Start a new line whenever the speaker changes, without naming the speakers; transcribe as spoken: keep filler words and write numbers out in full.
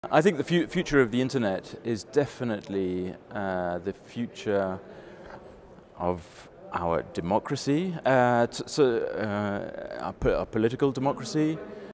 I think the fu future of the internet is definitely uh, the future of our democracy, uh, so, uh, our, our political democracy.